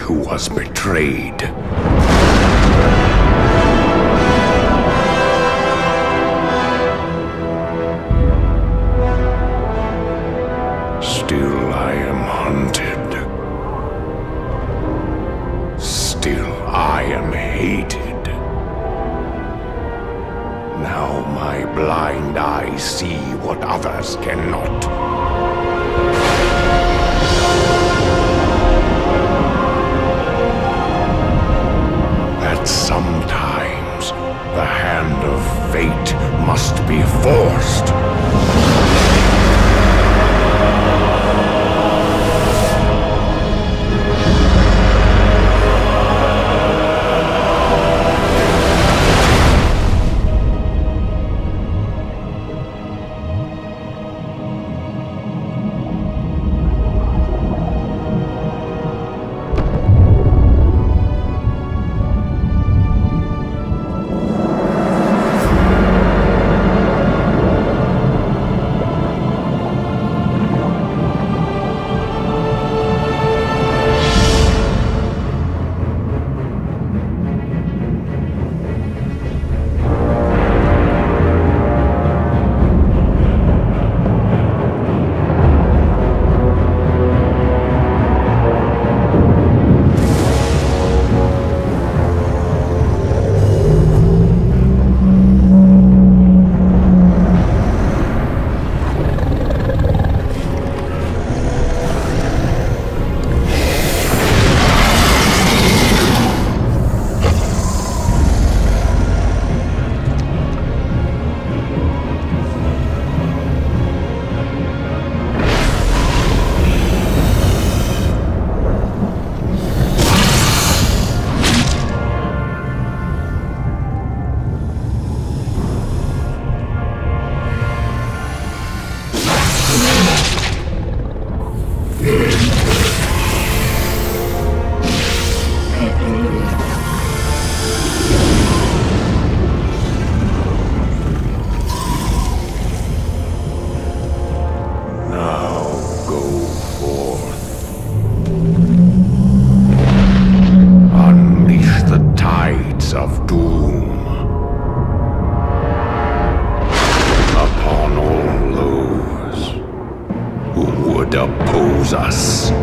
who was betrayed. Still I am hunted. Still I am hated. Now my blind eyes see what others cannot. That sometimes the hand of fate must be forced. Of doom upon all those who would oppose us.